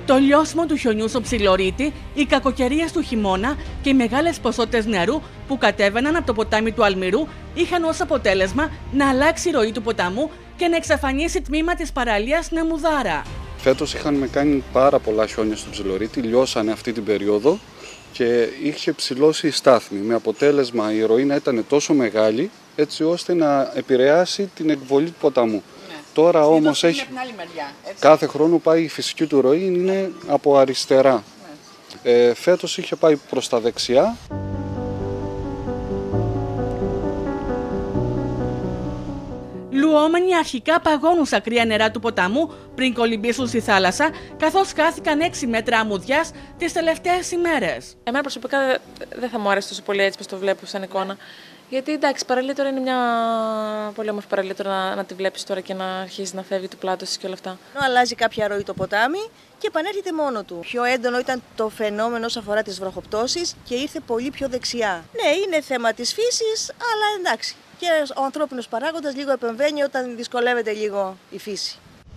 Το λιώσιμο του χιονιού στο Ψιλορίτη, οι κακοκαιρίες του χειμώνα και οι μεγάλες ποσότητες νερού που κατέβαιναν από το ποτάμι του Αλμυρού είχαν ως αποτέλεσμα να αλλάξει η ροή του ποταμού και να εξαφανίσει τμήμα της παραλίας στην Αμμουδάρα. Φέτος είχαμε κάνει πάρα πολλά χιόνια στο Ψιλορίτη, λιώσανε αυτή την περίοδο και είχε ψηλώσει η στάθμη, με αποτέλεσμα η ροή να ήταν τόσο μεγάλη έτσι ώστε να επηρεάσει την εκβολή του ποταμού. Τώρα όμως έχει, μεριά, κάθε χρόνο πάει η φυσική του ροή, είναι από αριστερά. Φέτος είχε πάει προς τα δεξιά. Λουόμενοι αρχικά παγώνουν στα κρύα νερά του ποταμού πριν κολυμπήσουν στη θάλασσα, καθώς χάθηκαν 6 μέτρα αμμουδιάς τις τελευταίες ημέρες. Εμένα προσωπικά δεν θα μου άρεσε τόσο πολύ έτσι πως το βλέπω σαν εικόνα. Γιατί εντάξει, η παραλία τώρα είναι μια πολύ όμορφη παραλία τώρα να τη βλέπεις τώρα και να αρχίζει να φεύγει του πλάτος και όλα αυτά. Αλλάζει κάποια ροή το ποτάμι και επανέρχεται μόνο του. Πιο έντονο ήταν το φαινόμενο όσον αφορά τις βροχοπτώσεις και ήρθε πολύ πιο δεξιά. Ναι, είναι θέμα της φύσης, αλλά εντάξει. Και ο ανθρώπινος παράγοντας λίγο επεμβαίνει όταν δυσκολεύεται λίγο η φύση.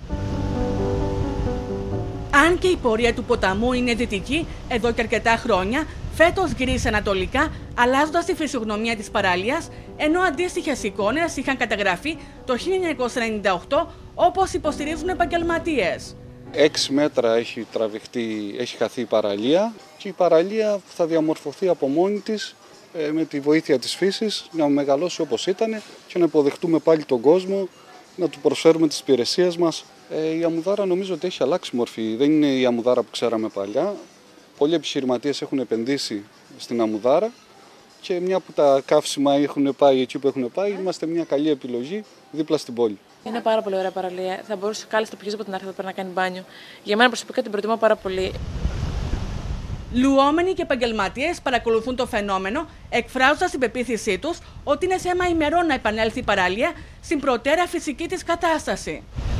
Αν και η πορεία του ποταμού είναι δυτική εδώ και αρκετά χρόνια, φέτος γυρίζει ανατολικά, αλλάζοντας τη φυσιογνωμία της παραλίας, ενώ αντίστοιχες εικόνες είχαν καταγραφεί το 1998, όπως υποστηρίζουν επαγγελματίες. 6 μέτρα έχει τραβηχτεί, έχει χαθεί η παραλία και η παραλία θα διαμορφωθεί από μόνη της με τη βοήθεια της φύσης, να μεγαλώσει όπως ήταν και να υποδεχτούμε πάλι τον κόσμο, να του προσφέρουμε τις υπηρεσίες μας. Η Αμμουδάρα νομίζω ότι έχει αλλάξει μορφή, δεν είναι η Αμμουδάρα που ξέραμε παλιά. Πολλοί επιχειρηματίες έχουν επενδύσει στην Αμμουδάρα και μια που τα καύσιμα έχουν πάει εκεί που έχουν πάει, είμαστε μια καλή επιλογή δίπλα στην πόλη. Είναι πάρα πολύ ωραία παραλία. Θα μπορούσε κάλλιστα οποιοδήποτε να έρθει εδώ πέρα να κάνει μπάνιο. Για μένα προσωπικά την προτιμώ πάρα πολύ. Λουόμενοι και επαγγελματίες παρακολουθούν το φαινόμενο, εκφράζοντας την πεποίθησή τους ότι είναι θέμα ημερών να επανέλθει η παραλία στην προτέρα φυσική της κατάσταση.